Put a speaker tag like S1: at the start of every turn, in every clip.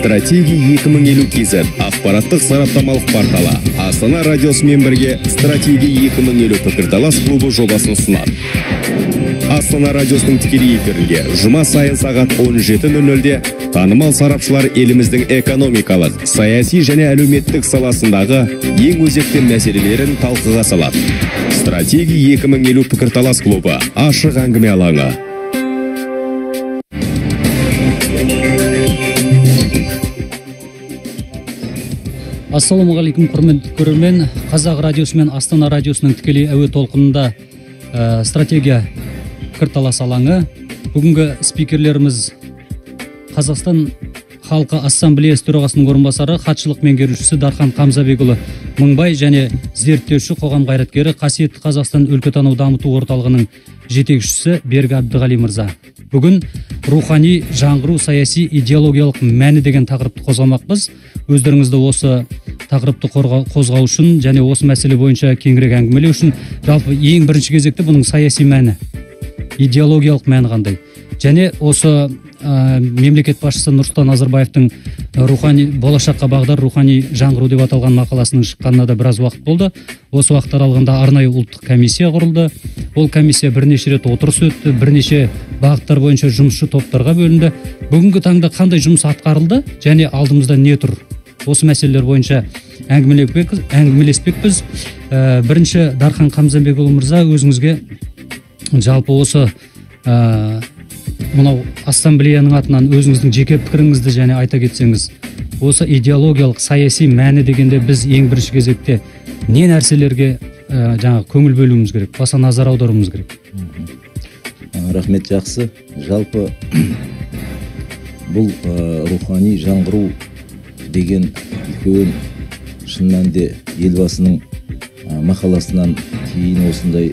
S1: Стратегия 2050 KZ ақпараттық сараптамалық порталы Астана радиосымен бірге Стратегия 2050 пікірталас клубы жобасын ұсынады. Астана радиосының тікелей эфирінде жұма сайын сағат 17:00-де танымал сарапшылар еліміздің экономикалық, саяси және әлеуметтік саласындағы ең өзекті мәселелерін талқыға салады. Стратегия 2050 пікірталас клубы ашық әңгіме алаңы.
S2: Ассаламуалейкум, құрметті көрермен. Қазақ радиосы мен Астана радиосының тікелей әуе толқынында стратегия пікірталас алаңы. Бүгінгі спикерлеріміз Қазақстан халқы ассамблеясы төрағасының орынбасары, хатшылық меңгерушісі Дархан Қамзабекұлы Мыңбай және зерттеуші, қоғам қайраткері, Қасиетті Қазақстан өлкетану дамыту орталығының жетекшісі Берік Әбдіғали мырза. Бүгін рухани жаңғыру саяси идеологиялық мәні деген тақырыпты қозғамақпыз. Өздеріңізді осы тақырыпты қозғау үшін және осы мәселе бойынша кеңірек әңгімелеу үшін, жалпы ең бірінші кезекте бұның саяси мәні, идеологиялық мәні қандай? Және осы мемлекет басшысы Нұрсұлтан Назарбаевтың рухани болашаққа бағдар рухани жаңғыру деп аталған мақаласының шыққанына да біраз уақыт болды. Осы уақыт аралығында арнайы ұлттық комиссия құрылды. Ол комиссия бірнеше рет отырыс өтті, бірнеше бағыттар бойынша жұмысшы топтарға бөлінді. Бүгінгі таңда қандай жұмыс атқарылды және алдымызда не тұр? Осы мәселелер бойынша әңгімелеспекпіз. Бірінші Дархан Қамзабекұлы мырза, өзіңізге жалпы осы мынау ассамблеяның атынан өзіңіздің жеке пікіріңізді және айта кетсеңіз, осы идеологиялық саяси мәні дегенде біз ең бірінші кезекте не нәрселерге көңіл бөлуіміз керек, баса назар аударуымыз керек?
S3: Рахмет, жақсы. Жалпы бұл рухани жаңғыру деген үлкен, шын мәнінде елбасының мақаласынан кейін осындай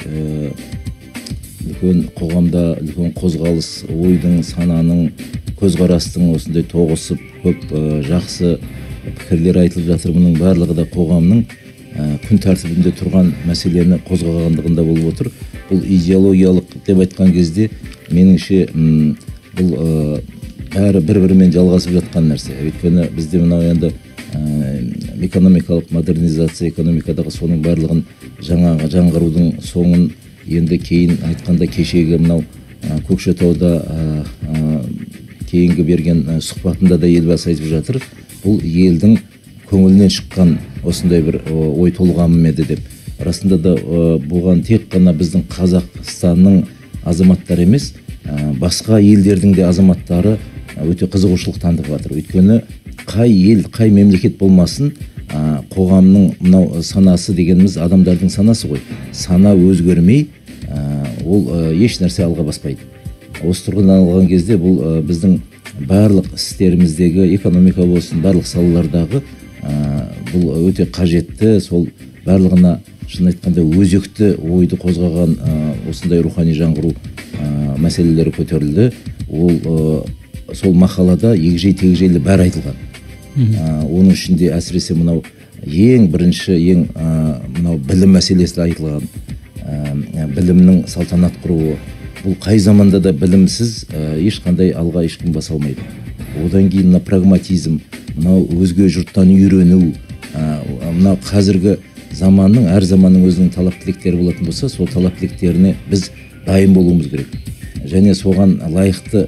S3: үлкен қоғамда үлкен қозғалыс, ойдың, сананың, көзқарастың осындай тоғысып, көп жақсы пікірлер айтылып жатыр. Бұның барлығы да қоғамның күн тәртібінде тұрған мәселені қозғағандығында болып отыр. Бұл идеологиялық деп айтқан кезде меніңше бұл бәрі бір-бірімен жалғасып жатқан нәрсе. Өйткені бізде мынау енді экономикалық модернизация, экономикадағы соның барлығын жаңғырудың соңын енді кейін айтқанда кешегі мынау Көкшетауда кейінгі берген сұхбатында да елбасы айтып жатыр. Бұл елдің көңілінен шыққан осындай бір ой толғамы еді деп. Расында да бұған тек қана біздің Қазақстанның азаматтары емес, басқа елдердің де азаматтары өте қызығушылық танытып жатыр. Өйткені қай ел, қай мемлекет болмасын, қоғамның мынау санасы дегеніміз адамдардың санасы ғой. Сана өзгермей, ол еш нәрсе алға баспайды. Осы тұрғыдан алған кезде бұл біздің барлық істеріміздегі, экономика болсын, барлық салалардағы бұл өте қажетті, сол барлығына шын айтқанда өзекті ойды қозғаған осындай рухани жаңғыру мәселелері көтерілді. Ол сол мақалада егжей-тегжейлі бәрі айтылған. Оның ішінде әсіресе мынау ең бірінші, мынау білім мәселесі айтылған. Білімнің салтанат құруы. Бұл қай заманда да білімсіз ешқандай алға ешкім баса алмайды. Одан кейін мына прагматизм, мынау өзге жұрттан үйрену, мынау қазіргі заманның, әр заманның өзінің талап тілектері болатын болса, сол талап тілектеріне біз дайын болуымыз керек. Және соған лайықты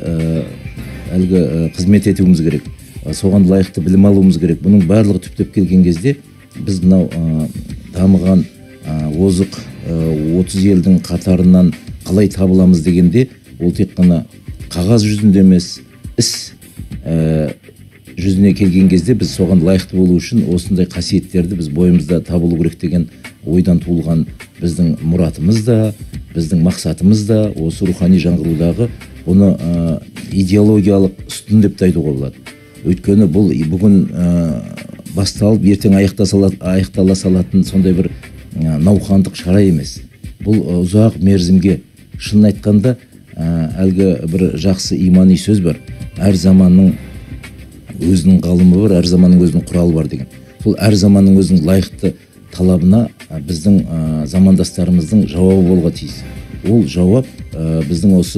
S3: әлгі қызмет етуіміз керек. Соған лайықты білім алуымыз керек. Бұның барлығы түптеп келген кезде біз мынау дамыған озық 30 елдің қатарынан қалай табыламыз дегенде, ол тек қана қағаз жүзінде емес, іс жүзіне келген кезде біз соған лайықты болу үшін осындай қасиеттерді біз бойымызда табылу керек деген ойдан туылған біздің мұратымыз да, біздің мақсатымыз да осы рухани жаңғырудағы бұны идеологиялық үстін деп айтуға болады. Өйткені бұл бүгін басталып, ертең аяқтала салатын сондай бір науқандық шара емес. Бұл ұзақ мерзімге, шын айтқанда, әлгі бір жақсы имани сөз бар. Әр заманның өзінің ғалымы бар, әр заманның өзінің құралы бар деген. Сол әр заманның өзінің лайықты талабына біздің замандастарымыздың жауабы болуға тиіс. Ол жауап біздің осы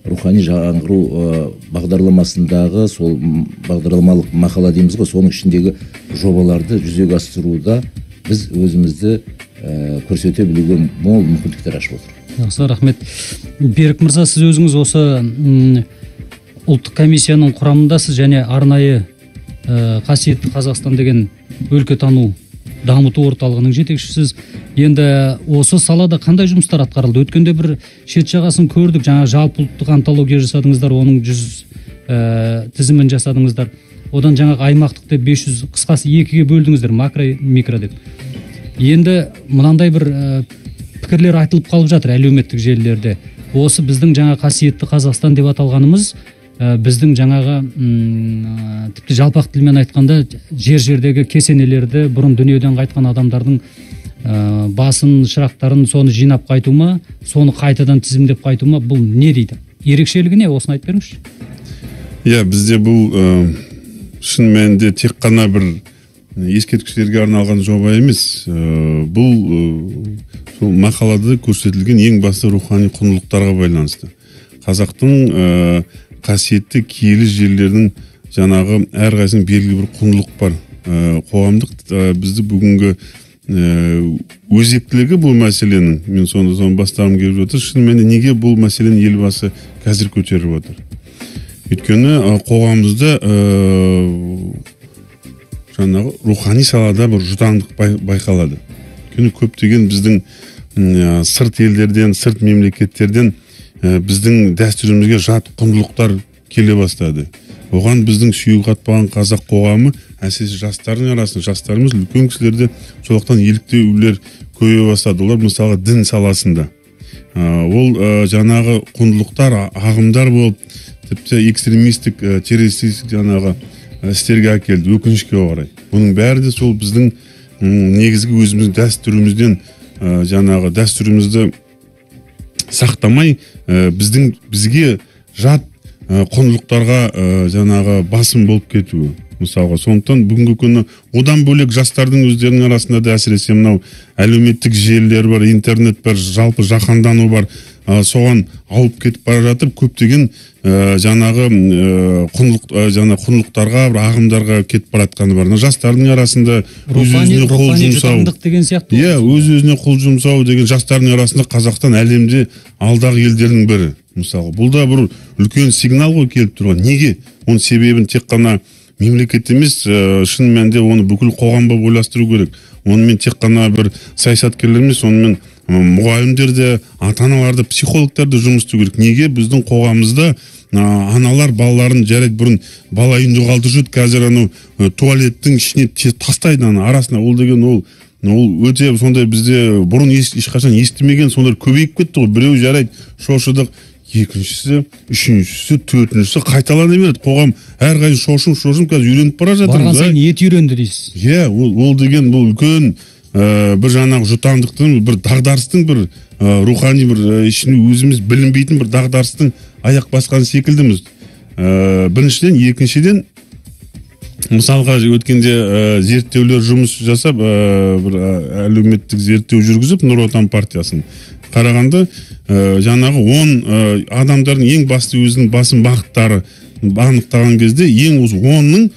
S3: рухани жаңғыру бағдарламасындағы сол бағдарламалық мақала дейміз ғой, соның ішіндегі жобаларды жүзеге асыруда біз өзімізді көрсете білуге мол мүмкіндіктер ашып отыр.
S2: Жақсы, рахмет. Берік мырза, сіз өзіңіз осы ұлттық комиссияның құрамындасыз және арнайы қасиетті Қазақстан деген өлкетану дамыту орталығының жетекшісіз. Енді осы салада қандай жұмыстар атқарылды? Өткенде бір шет жағасын көрдік, жаңа жалпы ұлттық антология жасадыңыздар, оның 100 тізімін жасадыңыздар. Одан жаңағы аймақтық деп 500, қысқасы 2-ге бөлдіңіздер, макро, микро деп. Енді мынандай бір пікірлер айтылып қалып жатыр әлеуметтік желілерде. Осы біздің жаңа қасиетті Қазақстан деп аталғанымыз, біздің жаңағы тіпті жалпақ тілмен айтқанда жер-жердегі кесенелерді, бұрын дүниеден қайтқан адамдардың басын, шырақтарын соны жинап қайту ма, соны қайтадан тізімдеп қайту ма, бұл не дейді? Ерекшелігі не? Осыны айтып беріңізші.
S4: Иә, бізде бұл шын мәнінде тек қана бір ескерткіштерге арналған жоба емес. Бұл сол мақалада көрсетілген ең басты рухани құндылықтарға байланысты. Қазақтың қасиетті киелі жерлердің жаңағы әрқайсының белгілі бір құндылық бар. Қоғамдық бізді бүгінгі өзектілігі бұл мәселенің, мен соны бастағым келіп отыр. Шын мәнінде неге бұл мәселені елбасы қазір көтеріп отыр? Өйткені қоғамымызда жаңағы рухани салада бір жұтаңдық байқалады. Өйткені көптеген біздің сырт елдерден, сырт мемлекеттерден біздің дәстүрімізге жат құндылықтар келе бастады. Оған біздің сүйегі қатпаған қазақ қоғамы, әсіресе жастардың арасында, жастарымыз үлкен кісілерде солықтан еліктеулер көбейе бастады. Олар мысалға дін саласында. Ол жаңағы құндылықтар, ағымдар болып, тіпті экстремистік, террористік жаңағы істерге әкелді, өкінішке орай. Бұның бәрі де сол біздің негізгі өзіміздің дәстүрімізден жаңағы дәстүрімізді сақтамай, бізге жат құндылықтарға жаңағы басым болып кетуі. Мысалға, сондықтан бүгінгі күні одан бөлек жастардың өздерінің арасында да әсіресе мынау әлеуметтік желілер бар, интернет бар, жалпы жаһандану бар. Соған ауып кетіп бара жатып, көптеген жаңағы құндылықтарға, ағымдарға кетіп баратқаны бар. Жастардың арасында
S2: рухани жұтаңдық деген сияқты.
S4: Иә, өз-өзіне қол жұмсау деген жастардың арасында Қазақстан әлемде алдағы елдердің бірі. Мысалы, бұл да бір үлкен сигнал ғой келіп тұрған. Неге? Оның себебін тек қана мемлекет емес, шын мәнінде оны бүкіл қоғамға ойластыру керек. Онымен тек қана бір саясаткерлер емес, онымен мұғалімдер де, ата-аналар да, психологтар да жұмыс істеу керек. Неге? Біздің қоғамымызда аналар балаларын жарайды бұрын бала үйінде қалдырып жүрді, қазір анау туалеттің ішіне тастайды арасына. Ол деген ол өте сондай бізде бұрын ешқашан естімеген сондай көбейіп кетті ғой. Біреу жарайды шошыдық, екіншісі, үшіншісі, төртіншісі қайталана береді. Қоғам әрқайсысы шошым қазір үйреніп бара жатыр.
S2: Барған сайын ет үйренді дейсіз.
S4: Иә, ол деген бұл үлкен бір жаңағы жұтаңдықтың, бір дағдарыстың, бір рухани бір ішіне өзіміз білінбейтін бір дағдарыстың аяқ басқан секілдіміз. Біріншіден, екіншіден, мысалға өткенде зерттеулер жұмыс жасап, бір әлеуметтік зерттеу жүргізіп, Нұр Отан партиясын қарағанда, жаңағы 10 адамдардың ең басты өзінің басым бағыттары анықтаған кезде, ең осы 10-ның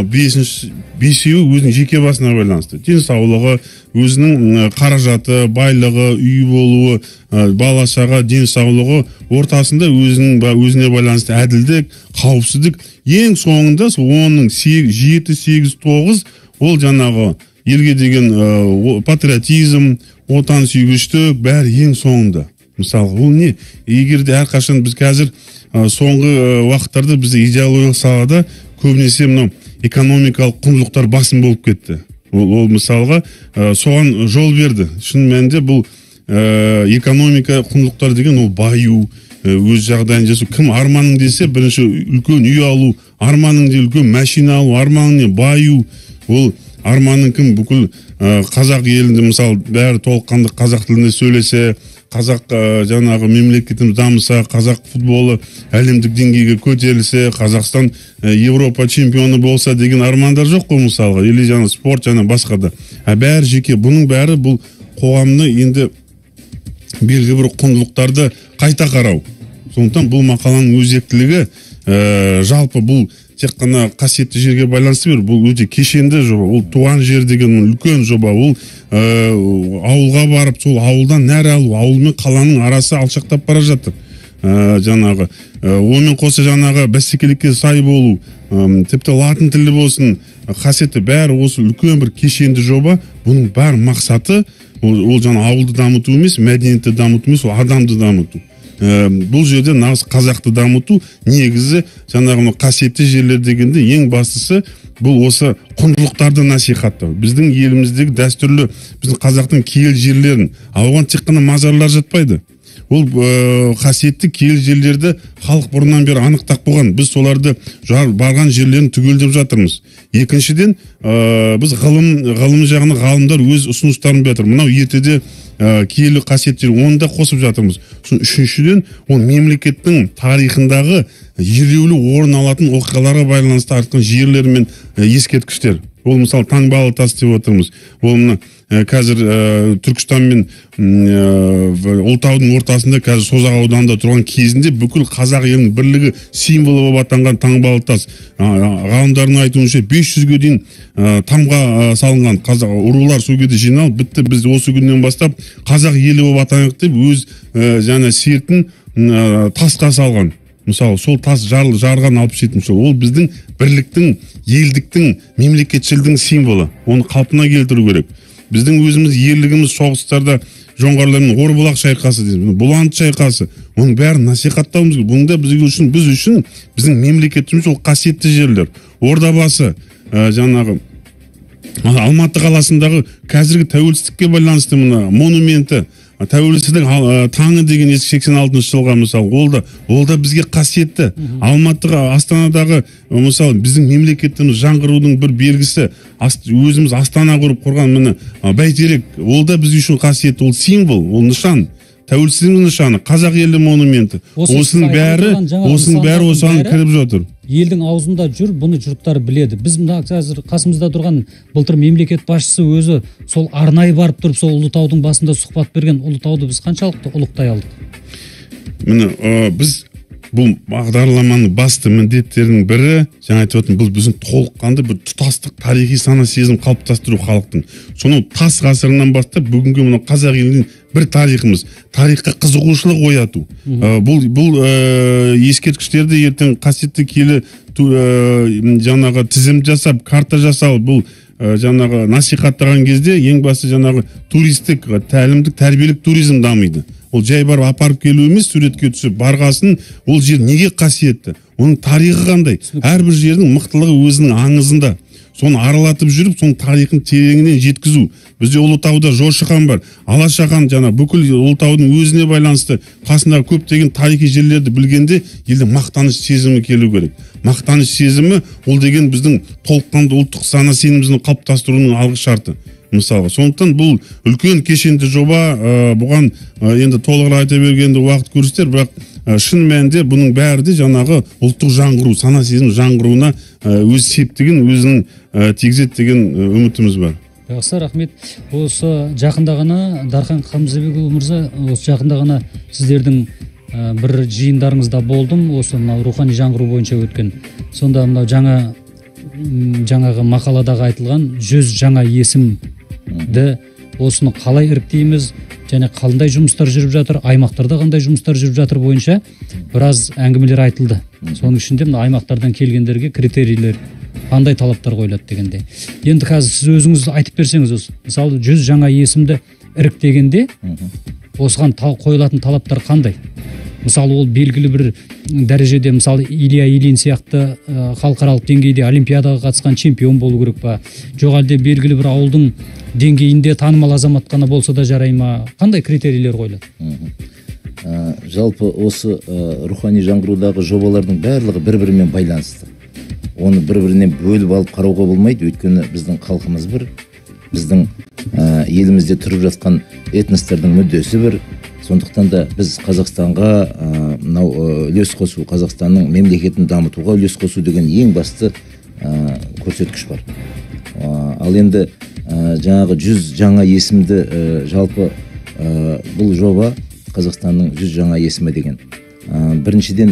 S4: 5-еуі өзінің жеке басына байланысты. Денсаулығы, өзінің қаражаты, байлығы, үй болуы, бала-шаға, денсаулығы, ортасында өзіне байланысты әділдік, қауіпсіздік. Ең соңында 10-ның 7, 8, 9 ол жаңағы елге деген патриотизм, отансүйгіштік бәрі ең соңында. Мысалы, ол не? Егер де әрқашан біз қазір соңғы уақыттарда бізде идеологиялық салада көбінесе мынау экономикалық құндылықтар басым болып кетті. Ол мысалға соған жол берді. Шын мәнінде бұл экономика құндылықтар деген ол баю, өз жағдайын жасау. Кім арманың десе, бірінші үлкен үй алу, арманың де үлкен машина алу, арманың не баю. Ол арманың кім? Бүкіл қазақ елінде мысалы бәрі толыққанды қазақ тілінде сөйлесе, қазақ жаңағы мемлекетіміз дамыса, қазақ футболы әлемдік деңгейге көтерілсе, Қазақстан Европа чемпионы болса деген армандар жоқ қой мысалға. Или жаңа спорт жаңа басқа да. Бәрі жеке. Бұның бәрі бұл қоғамны енді белгілі бір құндылықтарды қайта қарау. Сондықтан бұл мақаланың өзектілігі жалпы бұл тек қана қасиетті жерге байланысты бұл өте кешенді жоба. Ол туған жер деген үлкен жоба. Ол ауылға барып, сол ауылдан нәр алу, ауыл мен қаланың арасы алшақтап бара жатыр. Жаңағы онымен қоса жаңағы бәсекелікке сай болу, тіпті латын тілі болсын, қасиеті бәрі осы үлкен бір кешенді жоба. Бұның бар мақсаты ол жаңа ауылды дамыту емес, мәдениетті дамыту емес, ол адамды дамыту. Бұл жерде нағыз қазақты дамыту, негізі жаңағы қасиетті жерлер дегенде ең бастысы бұл осы құндылықтарды насихаттау. Біздің еліміздегі дәстүрлі, біздің қазақтың киелі жерлерін, оған тек қана мазарлар жатпайды. Ол қасиетті киелі жерлерді халық бұрыннан бері анықтап қойған. Біз соларды барған жерлерін түгелдеп жатырмыз. Екіншіден, біз ғылым жағына ғалымдар өз ұсыныстарын беріп жатыр. Мынау ертеде киелі қасиеттер, оны да қосып жатырмыз. Үшіншіден, ол мемлекеттің тарихындағы елеулі орын алатын оқиғаларға байланысты артқан жерлер мен ескерткіштер. Ол мысалы Таңбалы тас деп отырмыз. Ол қазір Түркістан мен Ұлытаудың ортасында қазір Созақ ауданында тұрған кезінде бүкіл қазақ елінің бірлігі символы болып атанған Таңбалы тас. Ғалымдардың айтуынша 500-ге дейін тамға салынған қазақ рулар сол кезде жиналып, бітті біз осы күннен бастап қазақ елі болып атанайық деп өз жаңа сертін тасқа салған. Мысалы, сол тас жарған 67 жыл. Ол біздің бірліктің, елдіктің, мемлекетшілдің символы. Оны қалпына келтіру керек. Біздің өзіміз ерлігіміз соғыстарда жоңғарлармен Орбұлақ шайқасы дейміз, Бұланды шайқасы. Оның бәрін насихаттауымыз керек. Бұның да біз үшін біздің мемлекетіміз ол қасиетті жерлер. Ордабасы, жаңағы Алматы қаласындағы қазіргі тәуелсіздікке байланысты монументі, тәуелсіздік таңы деген 86 жылға мысалы, ол да бізге қасиетті. Алматыға, Астанадағы мысалы біздің мемлекетіміз жаңғырудың бір белгісі, өзіміз Астана құрып құрған Бәйтерек, ол да біз үшін қасиетті, ол символ, ол нышан. Тәуелсіздік нышаны, қазақ елі монументі. Осының бәрі осыған кіріп жатыр.
S2: Елдің аузында жүр, бұны жұрттар біледі. Біз мына қазір қасымызда тұрған былтыр мемлекет басшысы өзі сол арнайы барып тұрып, сол Ұлытаудың басында сұхбат берген. Ұлытауды біз қаншалықты ұлықтай алдық?
S4: Міне, біз бұл бағдарламаның басты міндеттерінің бірі, жаңа айтып отырмын, бұл біздің толыққанды бір тұтастық, тарихи сана сезім қалыптастыру халықтың. Соның тас ғасырынан бастап бүгінгі мына қазақ елінің бір тарихымыз, тарихқа қызығушылық ояту. Бұл ескерткіштерді ертең қасиетті киелі жаңағы тізім жасап, карта жасау, бұл жаңағы насихаттаған кезде ең басты жаңағы туристік, тәлімдік, тәрбиелік туризм дамиды. Ол жай барып апарып келу емес, суретке түсіп барғасын, ол жер неге қасиетті? Оның тарихы қандай? Әрбір жердің мықтылығы өзінің аңызында. Соны аралатып жүріп, соның тарихын тереңінен жеткізу. Бізде Ұлытауда Жошы хан бар. Алаша хан жаңа бүкіл Ұлытаудың өзіне байланысты қасындағы көптеген тарихи жерлерді білгенде, елде мақтаныш сезімі келу керек. Мақтаныш сезімі ол деген біздің толыққанды ұлттық сана сезімімізді қалыптастыруының алғы шарты. Мысалға, сондықтан бұл үлкен кешенді жоба, бұған енді толығырақ айта бергенде уақыт көрсетер, бірақ шын мәнінде бұның бәрі де жаңағы ұлттық жаңғыру, сана сезім жаңғыруына өз септігін өзінің тигізеді деген үмітіміз бар.
S2: Жақсы, рахмет. Осы жақында ғана Дархан Қамзабекұлы мырза, осы жақында ғана сіздердің бір жиындарыңызда болдым, осы мынау рухани жаңғыру бойынша өткен. Сонда мынау жаңағы мақаладағы айтылған 100 жаңа есімді осыны қалай іріктейміз, және қандай жұмыстар жүріп жатыр, аймақтарда қандай жұмыстар жүріп жатыр бойынша біраз әңгімелер айтылды. Соның ішінде аймақтардан келгендерге критерийлер, қандай талаптар қойылады дегенде. Енді қазір сіз өзіңіз айтып берсеңіз осы. Мысалы 100 жаңа есімді іріктегенде осыған қойылатын талаптар қандай? Мысалы ол белгілі бір дәрежеде, мысалы Илья Ильин сияқты халықаралық деңгейде олимпиадаға қатысқан чемпион болу керек па? Жоқ әлде белгілі бір ауылдың деңгейінде танымал азамат қана болса да жарай ма? Қандай критерийлер қойылады?
S3: Жалпы осы рухани жаңғырудағы жобалардың барлығы бір-бірімен байланысты. Оны бір-бірінен бөліп алып қарауға болмайды, өйткені біздің халқымыз бір, біздің елімізде тұрып жатқан этностардың мүддесі бір. Сондықтан да біз Қазақстанға үлес қосу, Қазақстанның мемлекетін дамытуға үлес қосу деген ең басты көрсеткіш бар. Ал енді жаңағы 100 жаңа есімді жалпы бұл жоба Қазақстанның 100 жаңа есімі деген. Біріншіден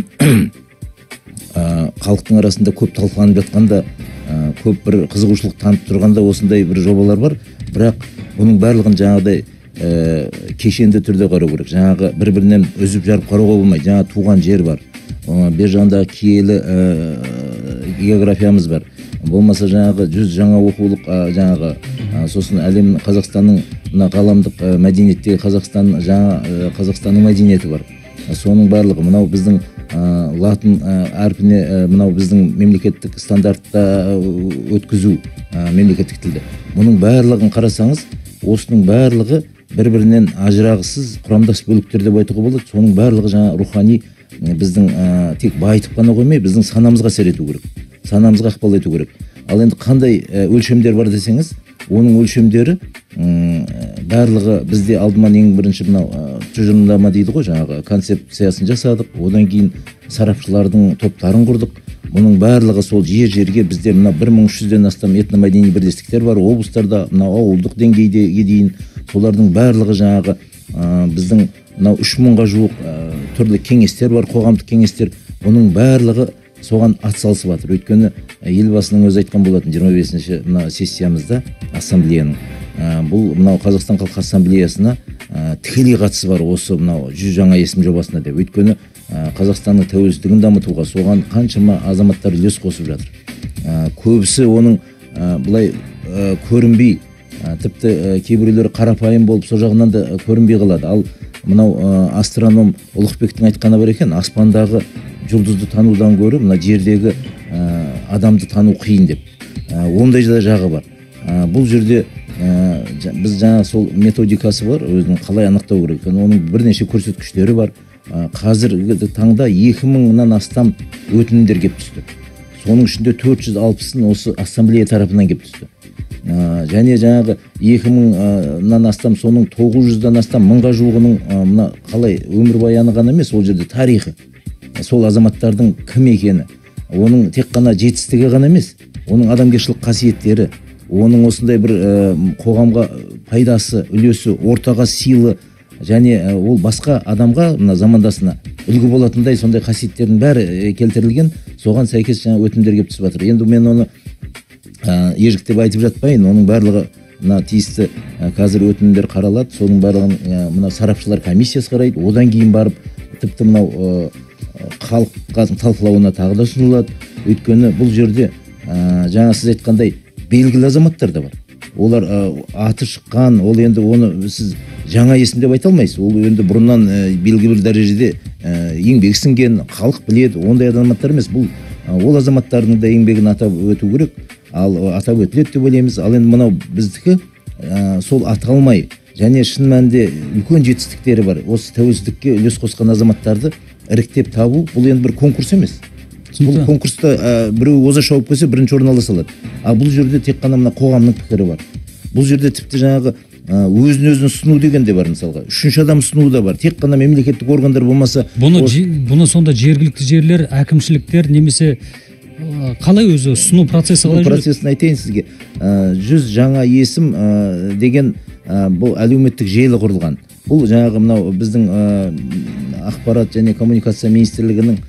S3: халықтың арасында көп талқыланып жатқанда, көп бір қызығушылық танытып тұрғанда осындай бір жобалар бар. Бірақ бұның барлығын жаңағыдай кешенді түрде қарау керек. Жаңағы бір-бірінен үзіп жарып қарауға болмайды. Жаңа туған жер бар. Бер жағындағы киелі географиямыз бар. Болмаса жаңағы 100 жаңа оқулық жаңағы сосын әлем Қазақстанның мына ғаламдық мәдениеттегі Қазақстанның мәдениеті бар. Соның барлығы мынау біздің латын әрпіне мынау біздің мемлекеттік стандартта өткізу мемлекеттік тілде. Мұның барлығын қарасаңыз, осының барлығы бір-бірінен ажырағысыз құрамдас бөліктер деп айтуға болады. Соның барлығы жаңа рухани біздің тек байытып қана қоймай, біздің санамызға әсер ету керек. Санамызға ықпал ету керек. Ал енді қандай өлшемдер бар десеңіз, оның өлшемдері барлығы бізде алдымен ең бірінші мынау тұжырымдама дейді ғой, жаңағы концепциясын жасадық, одан кейін сарапшылардың топтарын құрдық. Мұның барлығы сол жер-жерге бізде мына 1300-ден астам этномәдени бірлестіктер бар, облыстарда, мына ауылдық деңгейдегі дейін. Солардың барлығы жаңағы біздің мынау 3000-ға жуық түрлі кеңестер бар, қоғамдық кеңестер. Бұның барлығы соған атсалысып жатыр. Өйткені елбасының өзі айтқан болатын 25-ші мына сессиямызда ассамблеяның. Бұл мынау Қазақстан халқы ассамблеясына тікелей қатысы бар осы мынау 100 жаңа есім жобасына деп. Өйткені Қазақстанның тәуелсіздігін дамытуға соған қаншама азаматтар үлес қосып жатыр. Көбісі оның былай көрінбей, тіпті кейбіреулері қарапайым болып, сол жағынан да көрінбей қалады. Ал мынау астроном Ұлықбектің айтқаны бар екен, аспандағы жұлдызды танудан гөрі мына жердегі адамды тану қиын деп. Ондай жағы бар. Бұл жерде біз жаңа сол методикасы бар, өзінің қалай анықтау керек. Оның бірнеше көрсеткіштері бар. Қазіргі таңда 2000-нан астам өтінімдер келіп түсті. Соның ішінде 460-ын осы ассамблея тарапынан келіп түсті. Және жаңағы 2000-нан астам, соның 900-дан астам 1000-ға жуығының мына қалай өмірбаяны ғана емес, ол жерде тарихы. Сол азаматтардың кім екені, оның тек қана жетістігі ғана емес, оның адамгершілік қасиеттері, оның осындай бір қоғамға пайдасы, үлесі, ортаға сыйлы, және ол басқа адамға, мына замандасына үлгі болатындай сондай қасиеттердің бәрі келтірілген. Соған сәйкес жаңа өтінімдер келіп түсіп жатыр. Енді мен оны ежіктеп айтып жатпайын, оның барлығы мына тиісті қазір өтінімдер қаралады. Соның барлығын мына сарапшылар комиссиясы қарайды. Одан кейін барып тіпті мынау халыққа талқылауына тағы да ұсынылады. Өйткені бұл жерде жаңа сіз айтқандай белгілі азаматтар да бар. Олар аты шыққан, ол енді оны сіз жаңа есім деп айта алмайсыз. Ол енді бұрыннан белгілі бір дәрежеде еңбек сіңген, халық біледі. Ондай азаматтар емес. Бұл ол азаматтардың да еңбегін атап өту керек. Ал атап өтіледі деп ойлаймыз. Ал енді мынау біздікі сол аталмай, және шын мәнінде үлкен жетістіктері бар. Осы тәуелсіздікке үлес қосқан азаматтарды іріктеп табу, бұл енді бір конкурс емес. Бұл конкурста біреу оза шауып келсе, бірінші орын ала салады. А бұл жерде тек қана мына қоғамның пікірі бар. Бұл жерде тіпті жаңағы өзін ұсыну деген де бар, мысалға. Үшінші адам ұсыну да бар. Тек қана мемлекеттік органдар болмаса,
S2: бұны сонда жергілікті жерлер, әкімшіліктер немесе қалай өзі ұсыну процесі қалай жүреді?
S3: Процесін айтайын сізге. 100 жаңа есім деген бұл әлеуметтік желі құрылған. Бұл жаңағы мынау біздің ақпарат және коммуникация министрлігінің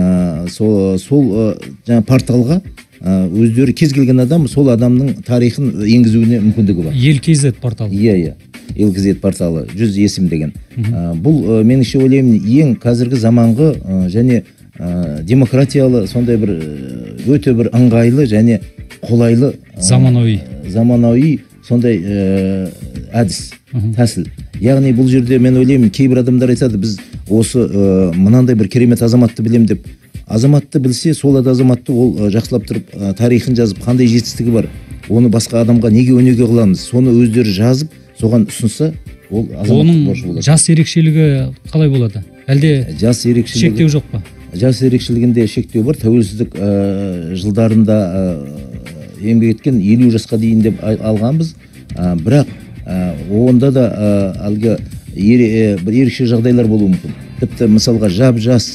S3: сол жаңа порталға өздері кез келген адам сол адамның тарихын енгізуіне мүмкіндігі бар.
S2: Ел-KZ порталы.
S3: Иә. Ел-KZ порталы 100 есім деген. Бұл меніңше ойлаймын ең қазіргі заманғы және демократиялы, сондай бір өте бір ыңғайлы және қолайлы заманауи сондай әдіс, тәсіл. Яғни бұл жерде мен ойлаймын, кейбір адамдар айтады, біз осы мынандай бір керемет азаматты білем деп. Азаматты білсе, сол азаматты ол жақсылап тұрып тарихын жазып, қандай жетістігі бар, оны басқа адамға неге өнеге қыламыз, соны өздері жазып, соған ұсынса, ол азаматтық борышы болады.
S2: Оның жас ерекшелігі қалай болады? Әлде шектеу жоқ па?
S3: Жас ерекшелігінде шектеу бар. Тәуелсіздік жылдарында еңбек еткен 50 жасқа дейін деп алғанбыз. Бірақ онда да әлгі бір ерекше жағдайлар болуы мүмкін. Тіпті мысалға жап-жас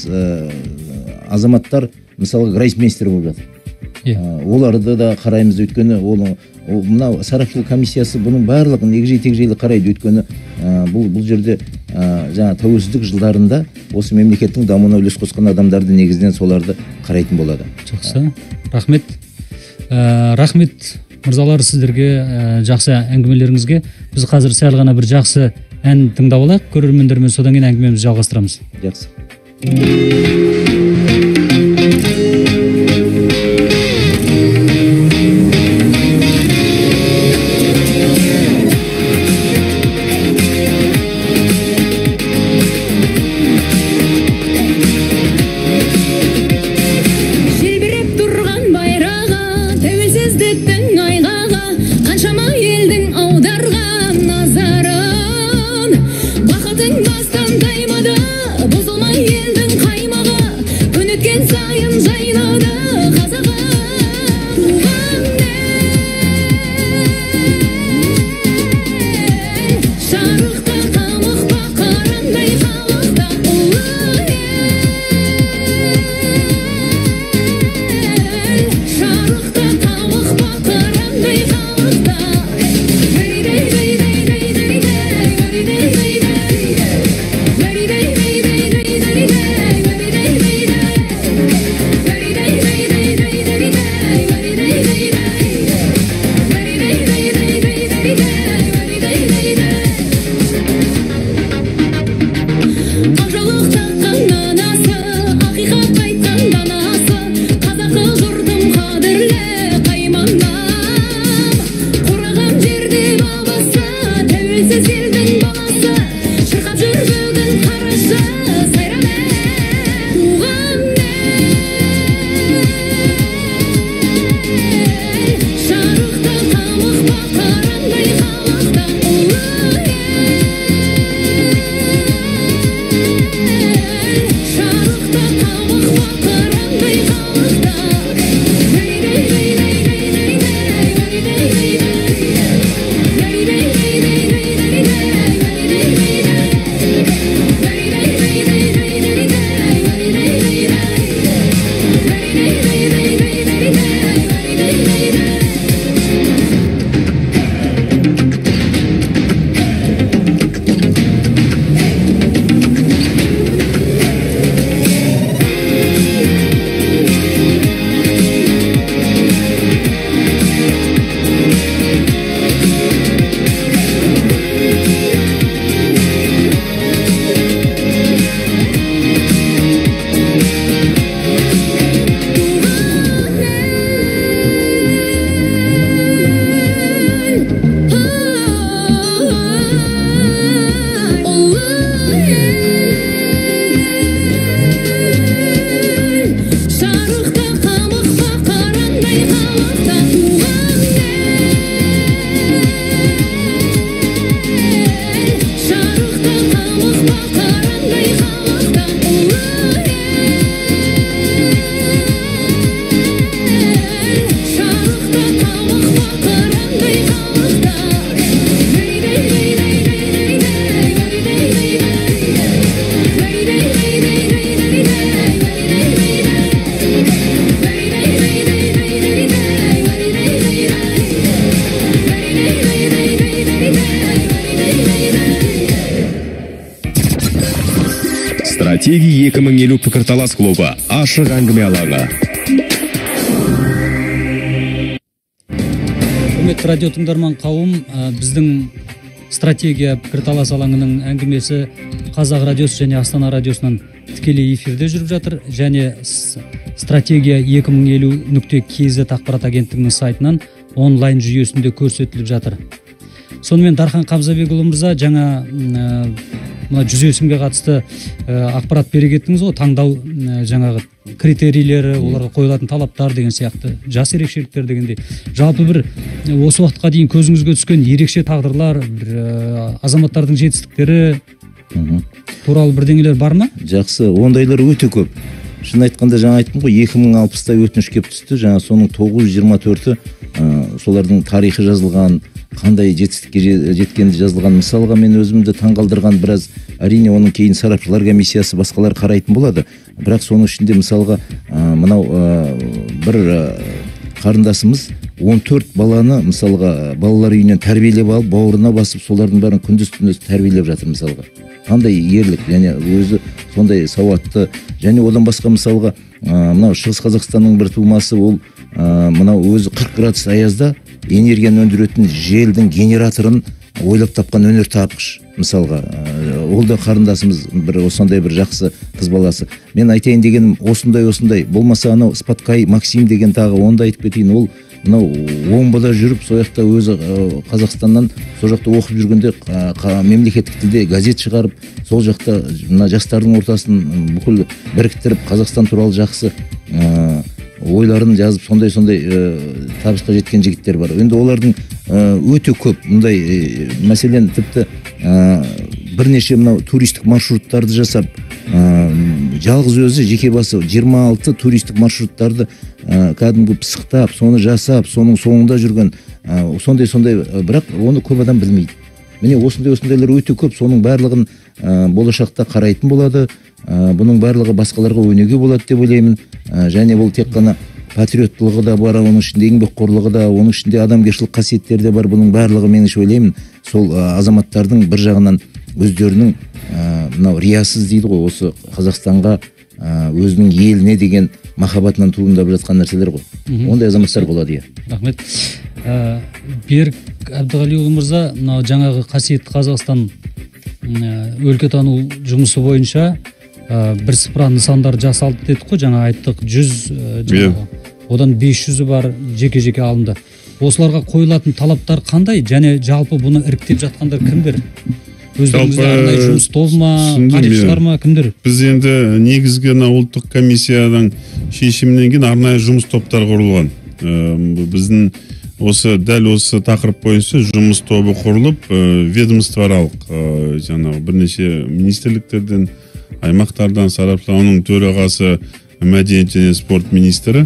S3: азаматтар мысалға грейсмейстер болып жатыр. Оларды да қараймыз, өйткені мынау сарапшылық комиссиясы бұның барлығын егжей-тегжейлі қарайды. Өйткені бұл жерде жаңа тәуелсіздік жылдарында осы мемлекеттің дамуына үлес қосқан адамдарды негізінен соларды қарайтын болады.
S2: Жақсы, рахмет. Рахмет мырзалар сіздерге, жақсы әңгімелеріңізге. Біз қазір сәл ғана бір жақсы ән тыңдап алайық көрермендермен, содан кейін әңгімемізді жалғастырамыз.
S3: Жақсы.
S1: Стратегия 2050 пікірталас клубы ашық әңгіме алаңы.
S2: Құрметті радио тыңдарман қауым, біздің стратегия пікірталас алаңының әңгімесі Қазақ радиосы және Астана радиосынан тікелей эфирде жүріп жатыр, және стратегия 2050.kz ақпарат агенттігінің сайтынан онлайн жүйесінде көрсетіліп жатыр. Сонымен Дархан Қабзабекұлы мырза, жаңа 100 есімге қатысты ақпарат бере кеттіңіз ғой, таңдау жаңағы критерийлері, оларға қойылатын талаптар деген сияқты, жас ерекшеліктер дегендей. Жалпы бір осы уақытқа дейін көзіңізге түскен ерекше тағдырлар, азаматтардың жетістіктері туралы бірдеңелер бар ма?
S3: Жақсы, ондайлар өте көп. Шын айтқанда жаңа айттым ғой, 2060-та өтініш келіп түсті. Жаңа соның 924-і солардың тарихы жазылған, қандай жетістікке жеткенді жазылған. Мысалға мен өзімді таңғалдырған біраз, әрине оның кейін сарапшылар комиссиясы басқалар қарайтын болады. Бірақ соның ішінде мысалға мынау бір қарындасымыз 14 баланы мысалға балалар үйінен тәрбиелеп алып, бауырына басып, солардың бәрін күндіз-түні тәрбиелеп жатыр мысалға. қандай ерлік, және өзі сондай сауатты. Және одан басқа мысалға мынау Шығыс Қазақстанның бір тумасы, ол мынау өзі 40 градус аязда энергияны өндіретін желдің генераторын ойлап тапқан өнер тапқыш. Мысалға, ол да қарындасымыз, бір сондай бір жақсы қыз баласы. Мен айтайын дегенім осындай, болмаса анау Спаткай Максим деген тағы онда айтып кетейін. Ол мынау Омбыда жүріп, сол жақта өзі Қазақстаннан сол жақта оқып жүргенде мемлекеттік тілде газет шығарып, сол жақта мына жастардың ортасын бүкіл біріктіріп, Қазақстан туралы жақсы ойларын жазып, сондай табысқа жеткен жігіттер бар. Енді олардың өте көп мұндай мәселен тіпті бірнеше мынау туристік маршруттарды жасап, жалғыз өзі жеке басы 26 туристік маршруттарды кәдімгі пысықтап, соны жасап, соның соңында жүрген сондай, бірақ оны көп адам білмейді. Міне осындайлар өте көп, соның барлығын болашақта қарайтын болады. Бұның барлығы басқаларға өнеге болады деп ойлаймын. Және бұл тек қана патриоттылығы да бар, оның ішінде еңбекқорлығы да, оның ішінде адамгершілік қасиеттері де бар. Бұның барлығы, мен ойлаймын, сол азаматтардың бір жағынан өздерінің мынау риясыз дейді ғой, осы Қазақстанға, өзінің еліне деген махаббатынан туындап жатқан нәрселер ғой. Ондай азаматтар болады.
S2: Рахмет. Берік Әбдіғалиұлы мырза, мынау жаңағы қасиетті Қазақстан өлкетану жұмысы бойынша бірсыпыра нысандар жасалды дедік қой, жаңа айттық, 100 одан 500-і бар, жеке алынды. Осыларға қойылатын талаптар қандай, және жалпы бұны іріктеп жатқандар кімдер? Өздеріңізде арнайы жұмыс тобы ма, тарихшылар ма, кімдер?
S4: Біз енді негізгі ұлттық комиссиядан шешімінен кейін арнайы жұмыс топтар құрылған. Біздің дәл осы тақырып бойынша жұмыс тобы құрылып, ведомствоаралық жаңағы бірнеше министрліктерден, аймақтардан сарапшылар, оның төрағасы мәдениет және спорт министрі,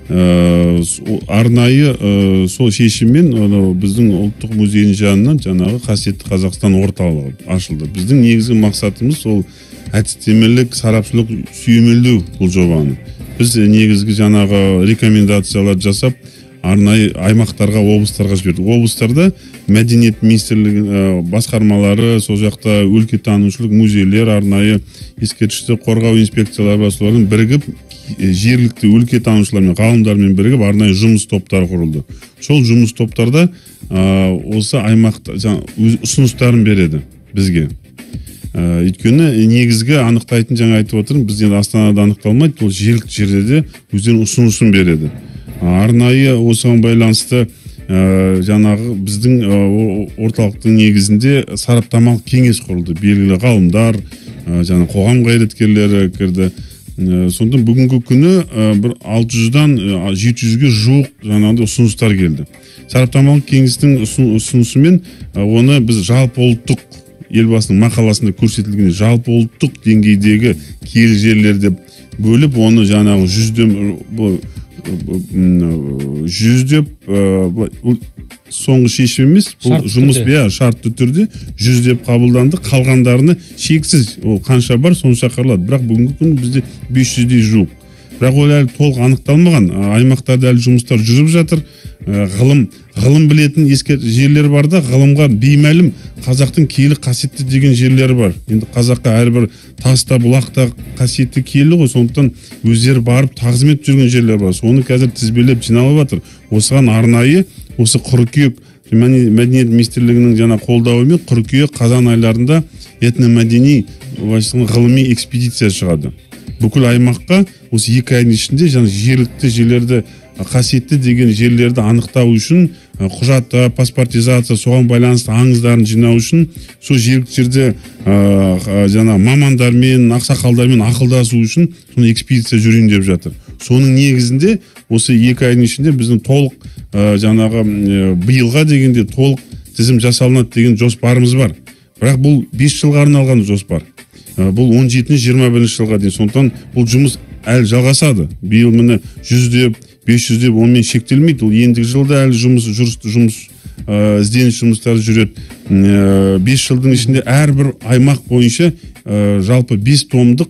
S4: арнайы сол шешіммен біздің ұлттық музейдің жанынан жаңағы қасиетті Қазақстан орталығы ашылды. Біздің негізгі мақсатымыз сол әдістемелік, сарапшылық сүйемелдеу бұл жобаны. Біз негізгі жаңағы рекомендациялар жасап, арнайы аймақтарға, облыстарға жібердік. Облыстарда мәдениет министрлігі басқармалары, сол жақта өлкетанушылық музейлер, арнайы ескерткішті қорғау инспекциялары бар, солардың бірігіп, жергілікті өлкетанушылармен, ғалымдармен бірігіп арнайы жұмыс топтары құрылды. Сол жұмыс топтарда осы аймақта ұсыныстарын береді бізге. Өйткені негізгі анықтайтын, жаңа айтып отырмын, бізден Астанада анықталмайды, ол жергілікті жерде де өздерінің ұсынысын береді. Арнайы осыған байланысты жаңағы біздің орталықтың негізінде сараптамалық кеңес құрылды. Белгілі ғалымдар, жаңа қоғам қайраткерлері кірді. Сонда бүгінгі күні бір 600-дан 700-ге жуық жаңағыдай ұсыныстар келді. Сараптамалық кеңестің ұсынысымен оны біз жалпы ұлттық, елбасының мақаласында көрсетілген жалпы ұлттық деңгейдегі киелі жерлер деп бөліп, оны жаңағы 100 деп соңғы шешім емес, бұл жұмыс шартты түрде 100 деп қабылданды. Қалғандарына шексіз, ол қанша бар сонша қаралады. Бірақ бүгінгі күн бізде 500-дей жуық. Бірақ ол әлі толық анықталмаған. Аймақтарда әлі жұмыстар жүріп жатыр. Ғылым білетін жерлер бар да, ғылымға беймәлім қазақтың киелі қасиетті деген жерлері бар. Енді қазаққа әрбір таста, бұлақта қасиетті киелі ғой, сондықтан өздері барып тағзым етіп жүрген жерлер бар. Соны қазір тізбелеп жиналып жатыр. Осыған арнайы осы қыркүйек мәдениет министрлігінің жаңа қолдауымен қыркүйек қазан айларында этномәдени ғылыми экспедиция шығады. Бүкіл аймаққа осы 2 айдың ішінде жергілікті жерлерді, қасиетті деген жерлерді анықтау үшін құжатта, паспортизация, соған байланысты аңыздарын жинау үшін сол жергілікті жерде жаңа мамандармен, ақсақалдармен ақылдасу үшін соны экспедиция жүрейін деп жатыр. Соның негізінде осы 2 айдың ішінде біздің толық жаңағы биылға дегенде толық тізім жасалынады деген жоспарымыз бар. Бірақ бұл 5 жылға арналған жоспар. Бұл 17-21 жылға дейін. Сондықтан бұл жұмыс әлі жалғасады. Биыл міне 100 деп, 500 деп онымен шектелмейді. Ол ендігі жылда әлі ізденіс жұмыстары жүреді. 5 жылдың ішінде әрбір аймақ бойынша жалпы 5 томдық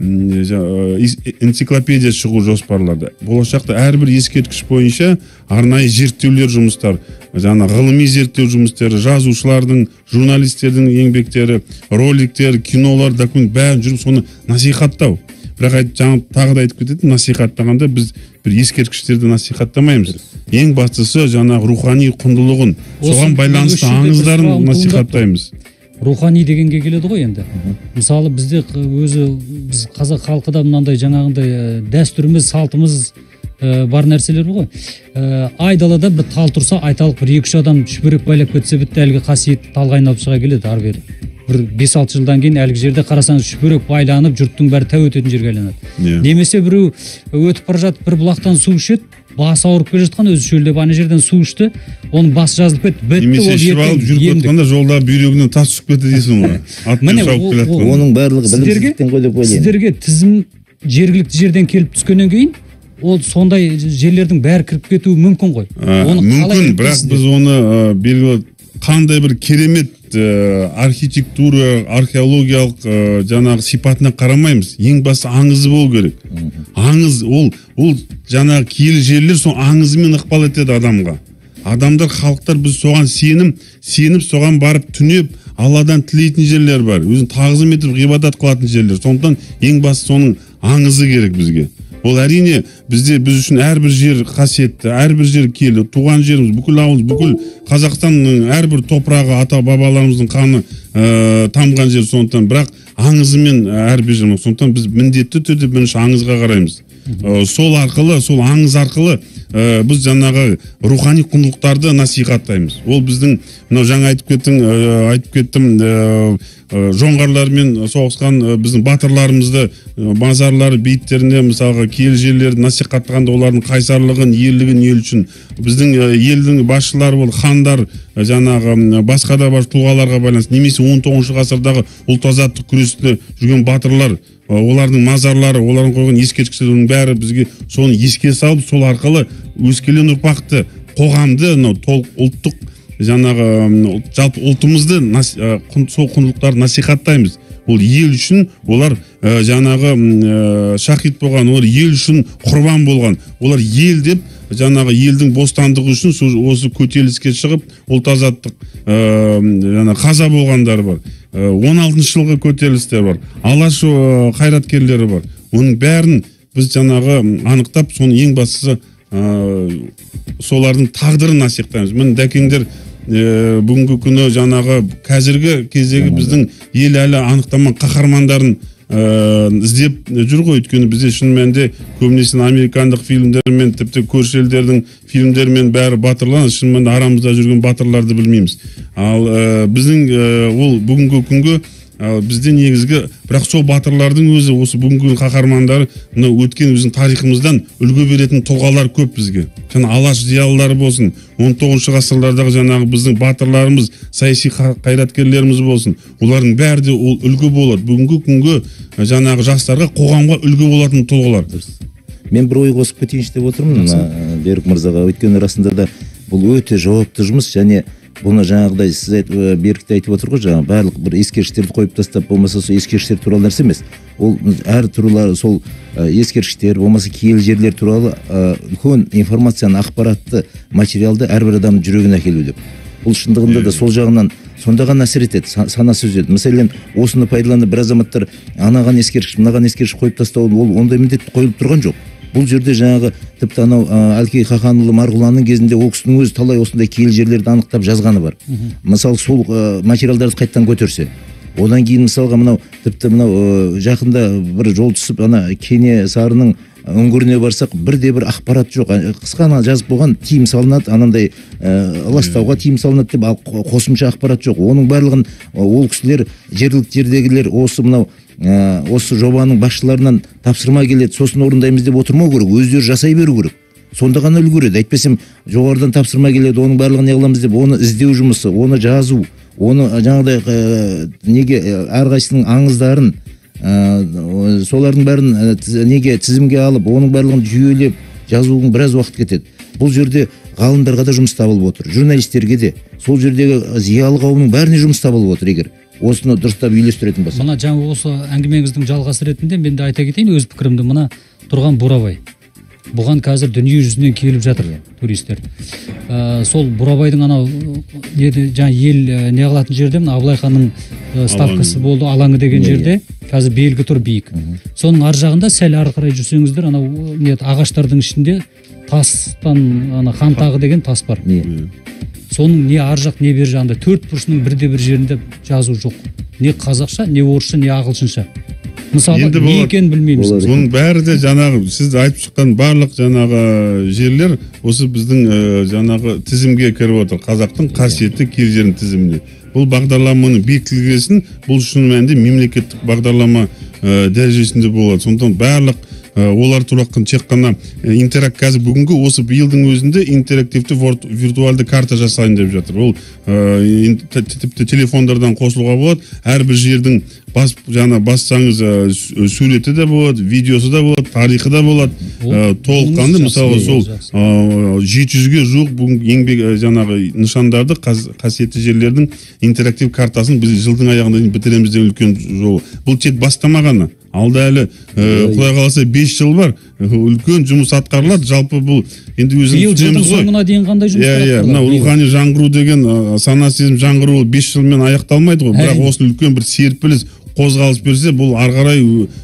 S4: энциклопедия шығу жоспарларда. Болашақта әрбір ескерткіш бойынша арнайы зерттеулер жұмыстар, жаңа ғылыми зерттеу жұмыстары, жазушылардың, журналистердің еңбектері, роликтер, кинолар, документ бәрін жүріп соны насихаттау. Бірақ тағы да айтып кететін, насихаттағанда біз бір ескерткіштерді насихаттамаймыз. Ең бастысы жаңағы рухани құндылығын, соған байланысты аңыздарын насихаттаймыз.
S2: Рухани дегенге келеді ғой енді. Мысалы бізде біз қазақ халқыда мынандай жаңағындай дәстүріміз, салтымыз бар нәрселер ғой. Айдалада бір тал тұрса, айталық бір 2-3 адам шүберек байлап кетсе бітті, әлгі қасиет талға айналып шыға келеді ары бері. Бір 5-6 жылдан кейін әлгі жерде қарасаңыз шүберек байланып, жұрттың бәрі тәу өтетін жерге айналады. Немесе біреу өтіп бара жатып бір бұлақтан су ішеді, басы ауырып келе жатқан, өзі шөлдеп ана жерден су ішті, оның басы жазылып кетті, бітті.
S4: Немесе ішіп алып жүріп жатқанда жолда бүйрегінен тас түсіп кетті дейсің ғой.
S2: Міне
S3: оның барлығы білімсіздіктен ғой деп ойлаймын.
S2: Сіздерге тізім жергілікті жерден келіп түскеннен кейін ол сондай жерлердің бәрі кіріп кетуі мүмкін ғой.
S4: Мүмкін, бірақ біз оны белгілі қандай бір керемет архитектура, археологиялық жаңағы сипатына қарамаймыз. Ең басты аңызы болу керек. Аңыз ол жаңағы киелі жерлер сол аңызымен ықпал етеді адамға. Адамдар, халықтар біз соған сеніп соған барып түнеп Алладан тілейтін жерлер бар. Өзін тағзым етіп ғибадат қылатын жерлер. Сондықтан ең басты соның аңызы керек бізге. Ол әрине біз үшін әрбір жер қасиетті, әрбір жер киелі, туған жеріміз, бүкіл ауыз, бүкіл Қазақстанның әрбір топырағы, ата бабаларымыздың қаны тамған жер. Сондықтан бірақ аңызымен әрбір жер. Сондықтан біз міндетті түрде бірінші аңызға қараймыз. Сол аңыз арқылы біз жаңағы рухани құндылықтарды насихаттаймыз. Ол біздің мынау жаңа айтып кеттім жоңғарлармен соғысқан біздің батырларымызды мазарлары бейіттеріне мысалға киелі жерлерді насихаттағанда олардың қайсарлығын, ерлігін ел үшін біздің елдің басшылары бол хандар жаңағы басқа да бар тұлғаларға байланысты немесе 19 ғасырдағы ұлт азаттық күресте жүрген батырлар олардың мазарлары, олардың қойған ескерткіштердің бәрі бізге соны еске салып, сол арқылы өскелең ұрпақты, қоғамды, ұлттық жаңағы жалпы ұлтымызды сол құндылықтарды насихаттаймыз. Ол ел үшін, олар жаңағы шахид болған, олар ел үшін құрбан болған. Олар ел деп жаңағы елдің бостандығы үшін осы көтеріліске шығып, ұлт азаттық қаза болғандар бар. 16 жылғы көтерілістер бар. Алаш қайраткерлері бар. Оның бәрін біз жаңағы анықтап, соның ең бастысы солардың тағдырын насихаттаймыз. Міне дәкеңдер бүгінгі күні жаңағы қазіргі кездегі біздің ел әлі анықтаман қаһармандарын іздеп жүр ғой. Өйткені бізде шын мәнінде көбінесе американдық фильмдермен, тіпті көрші елдердің фильмдермен бәрі батырлар, шын мәнінде арамызда жүрген батырларды білмейміз. Ал біздің ол бүгінгі күнгі бізде негізгі, бірақ сол батырлардың өзі, осы бүгінгі қаһармандары өткен біздің тарихымыздан үлгі беретін тұлғалар көп бізге. Жаңа алаш зиялылары болсын, 19 ғасырлардағы жаңағы біздің батырларымыз, саяси қайраткерлеріміз болсын, олардың бәрі де ол үлгі болады. Бүгінгі күнгі жаңағы жастарға, қоғамға үлгі болатын тұлғалар.
S3: Мен бір ой қосып кетейінші деп отырмын Берік мырзаға. Өйткені расында да бұл өте жауапты жұмыс, және бұны жаңағыдай сіз Берік те айтып отыр ғой, жаңағы барлық бір ескерткіштерді қойып тастап, болмаса сол ескерткіштер туралы нәрсе емес. Ол әр түрлі сол ескерткіштер, болмаса киелі жерлер туралы үлкен информацияны, ақпаратты, материалды әрбір адамның жүрегіне әкелу деп. Бұл шындығында да сол жағынан сонда ғана әсер етеді, сана сөз етеді. Мәселен, осыны пайдаланып бір азаматтар анаған ескерткіш, мынаған ескерткіш қойып тастау, ол ондай міндет қойылып тұрған жоқ. Бұл жерде жаңағы тіпті анау Әлкей Хақанұлы Марғұланның кезінде ол кісінің өзі талай осындай киелі жерлерді анықтап жазғаны бар. Мысалы сол материалдарды қайттан көтерсе, одан кейін мысалға мынау тіпті мынау жақында бір жол түсіп ана Кенесарының үңгіріне барсақ, бірде бір ақпарат жоқ. Қысқа жазып болған тиым салынады, анандай ластауға тиым салынады деп, қосымша ақпарат жоқ. Оның барлығын ол кісілер, жергілікті жердегілер осы жобаның басшыларынан тапсырма келеді, сосын орындаймыз деп отырмау керек, өздері жасай беру керек. Сонда ғана үлгереді. Әйтпесем жоғарыдан тапсырма келеді, оның барлығын не қыламыз деп, оны іздеу жұмысы, оны жазу, оны жаңағыдай неге әрқайсының аңыздарын, солардың бәрін неге тізімге алып, оның барлығын жүйелеп жазудың біраз уақыт кетеді. Бұл жерде ғалымдарға да жұмыс табылып отыр, журналистерге де, сол жердегі зиялы қауымның бәріне жұмыс табылып отыр. Егер осыны дұрыстап үйлестіретін болса.
S2: Мына жаңа осы әңгімеңіздің жалғасы ретінде мен де айта кетейін өз пікірімді. Мына тұрған бурабай. Бұған қазір дүние жүзінен келіп жатыр туристер. Сол бурабайдың анау жаңа ел не қылатын жерде мына Абылай ханның ставкасы болды, алаңы деген жерде қазір белгі тұр биік. Соның ар жағында сәл ары қарай жүрсеңіздер анау ағаштардың ішінде тастан хан тағы деген тас бар. Соның не ар жақ не бер жағында 4 бұрышының бірде бір жерінде жазу жоқ. Не қазақша, не орысша, не ағылшынша. Мысалы, не екенін білмейміз.
S4: Оның бәрі де жаңағы сіз айтып шыққан барлық жаңағы жерлер осы біздің жаңағы тізімге кіріп отыр. Қазақтың қасиетті киелі жерінің тізіміне. Бұл бағдарламаның бекітілгесін бұл шын мәнінде мемлекеттік бағдарлама дәрежесінде болады. Сондықтан барлық олар туралы тек қана қазір бүгінгі осы биылдың өзінде интерактивті виртуалды карта жасайын деп жатыр. Ол тіпті телефондардан қосылуға болады. Әрбір жердің бассаңыз суреті де болады, видеосы да болады, тарихы да болады. Толыққанды мысалы сол 700-ге жуық бүгін еңбек жаңағы нышандарды қасиетті жерлердің интерактив картасын біз жылдың аяғында дейін бітіреміз деген үлкен жол. Бұл тек бастама ғана. Алда әлі Құдай қаласа 5 жыл бар. Үлкен жұмыс атқарылады. Жалпы бұл енді өзіңіз түсінеміз ғой.
S2: Соңына дейін қандай жұмыс атқарылады?
S4: Мына рухани жаңғыру деген сана сезім жаңғыру 5 жылмен аяқталмайды ғой. Бірақ осы үлкен бір серпіліс қозғалыс берсе, бұл ары қарай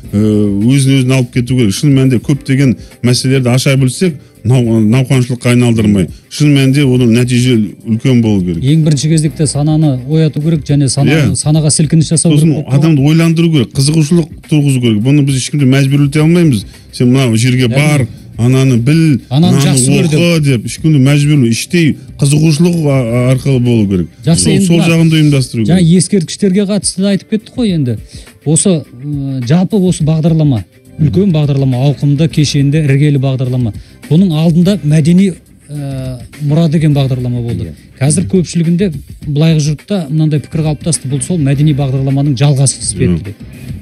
S4: өзін алып кету керек. Шын мәнінде көптеген мәселелерді аша білсек, науқаншылыққа айналдырмай, шын мәнінде оның нәтиже үлкен болу керек.
S2: Ең бірінші кезекте сананы ояту керек және санаға сілкініс жасау керек.
S4: Адамды ойландыру керек, қызығушылық туғызу керек. Бұны біз ешкімді мәжбүрлете алмаймыз. Сен мына жерге бар, ананы біл, ананы оқы деп ешкімді мәжбүрлемей, іштей қызығушылық арқылы болу керек. Сол жағында ұйымдастыру керек.
S2: Жаңа ескерткіштерге қатысты да айтып кеттік қой енді. Осы жалпы осы бағдарлама, үлкен бағдарлама, ауқымды, кешенді, іргелі бағдарлама. Бұның алдында мәдени мұра деген бағдарлама болды. Қазір көпшілігінде былайғы жұртта мынандай пікір қалыптасты, бұл сол мәдени бағдарламаның жалғасы іспетті.